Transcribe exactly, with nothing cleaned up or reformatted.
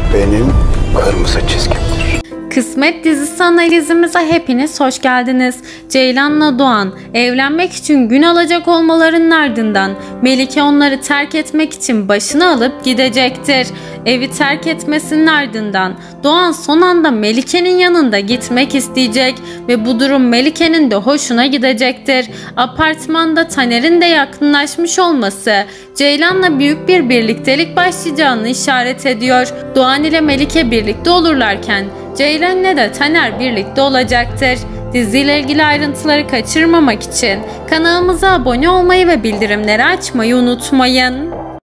benim kırmızı çizgimdir. Kısmet dizisi analizimize hepiniz hoş geldiniz. Ceylan'la Doğan evlenmek için gün alacak olmalarının ardından Melike onları terk etmek için başını alıp gidecektir. Evi terk etmesinin ardından Doğan son anda Melike'nin yanında gitmek isteyecek ve bu durum Melike'nin de hoşuna gidecektir. Apartmanda Taner'in de yakınlaşmış olması Ceylan'la büyük bir birliktelik başlayacağını işaret ediyor. Doğan ile Melike birlikte olurlarken Ceylan'la da Taner birlikte olacaktır. Diziyle ilgili ayrıntıları kaçırmamak için kanalımıza abone olmayı ve bildirimleri açmayı unutmayın.